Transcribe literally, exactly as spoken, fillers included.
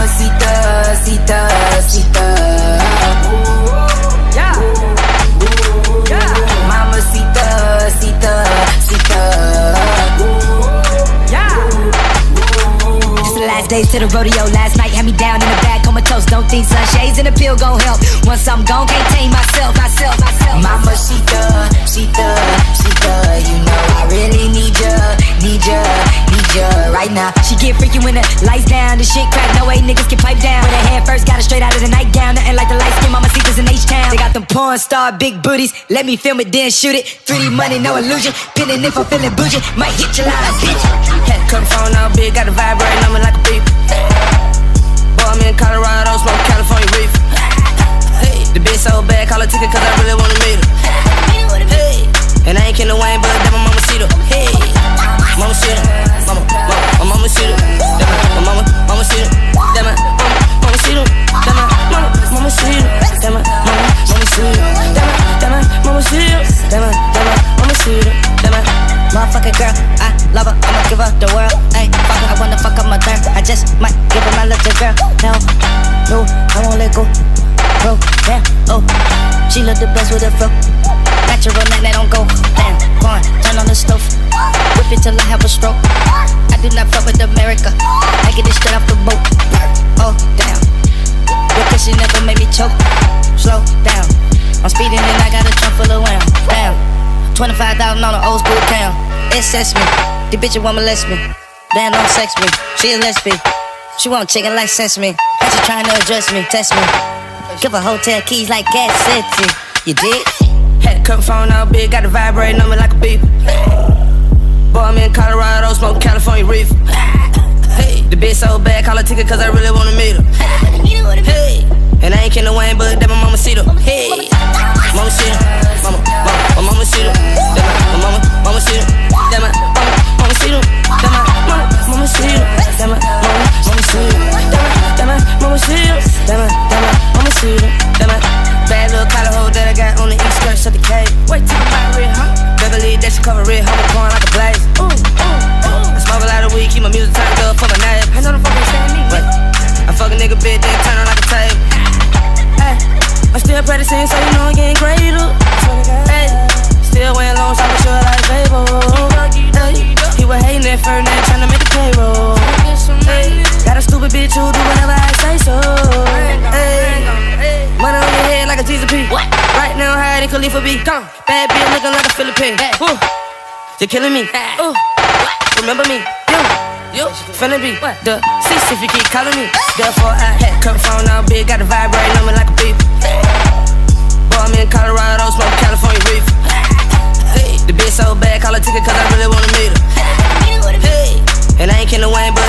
Mamacita, cita, cita. Yeah. Yeah. Mamacita, cita, cita. Yeah. It's the last days to the rodeo. Last night had me down in the back on my toes. Don't think sunshades and a pill gon' help. Once I'm gone, can't tame myself, myself, myself. Mamacita, cita, cita. You know I really need ya, need ya, need ya right now. She get freaky when the lights down. The shit crack, no way niggas can pipe down. With her hair first, got it straight out of the nightgown. Nothing like the light skin Mamacitas in H-Town. They got them porn star big booties. Let me film it, then shoot it. three D money, no illusion. Pinning if I'm feeling bougie. Might hit your line, bitch. Had to cut the phone out big, got the vibrating on me like a beep. Boy, I'm in Colorado, smoke California reef. Hey, the bitch so bad, call her ticket cause I really wanna meet her. Hey, and I ain't Ken the Wayne, but that my Mamacita. Hey, Mamacita, mama, mama, my Mamacita. That my mama, Mamacita. That my mama, Mamacita. That my mama, Mamacita. That my mama, Mamacita. That my, that my Mamacita. That my, that my Mamacita. That my motherfucking girl, I love her, I'ma give her the world. Ay, fuck her, I wanna fuck up my third. I just might give her my little girl. No, no, I won't let go. Bro, damn, oh, she look the best with her fro. Natural, that that don't go. Damn, go on, turn on the stove. Whip it till I have a stroke. I do not fuck with America. I get it straight off the boat. Oh, damn, your kissing never made me choke. Slow down, I'm speeding and I got a trunk full of wham. Damn, twenty-five thousand on an old school town. It sets me, the bitch want molest me. Damn, don't sex me, she a lesbian. She want chicken like sesame. And she trying to address me, test me. Give her hotel keys like gas city. You did? Had to cut the phone out big, got the vibrating on me like a beep. Boy, I'm in Colorado, smoke California reef. Hey, the bitch so bad, call her ticket cause I really wanna meet her. Hey, and I ain't Ken the Wayne, but that my Mamacita. Hey, Mamacita, mama, mama, Mamacita. That my mama, Mamacita. That my mama, Mamacita. That my mama, Mamacita. That my mama, Mamacita. That my Mamacita. That my, that my Mamacita. That my bad little collar hole that I got on the east skirts of the cave. Wait till my red, huh? Beverly, that she cover red, hummer going like a blaze. Ooh, ooh, ooh. I smoke a lot of weed, keep my music turned up for my name. I know the fuck ain't saying me, but I fuck a nigga bitch, then turn on like a tape. Hey, I'm still practicing, so you know I'm getting greater. Hey, still wearing long socks, sure like Fable. Hey, he was hating at first, now trying to make a payroll. Hey, got a stupid bitch who do whatever I say so. Hey, money on your head like a Jesus P. What? Right now, hiding Khalifa B. Come, bad bitch looking like a Philippine. Hey. Ooh, you're killing me. Ooh, remember me? You, you, finna be what? The cease if you keep calling me. Therefore, I had cut the phone out big, got the vibrating on me like a beep. Boy, I'm in Colorado, smoke California reef. Hey, the bitch so bad, call her ticket cause I really wanna meet her. Hey, and I ain't Ken the Wayne, but